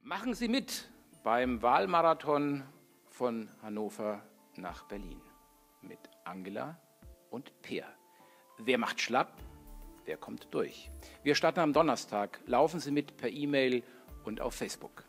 Machen Sie mit beim Wahlmarathon von Hannover nach Berlin mit Angela und Peer. Wer macht schlapp? Wer kommt durch? Wir starten am Donnerstag. Laufen Sie mit per E-Mail und auf Facebook.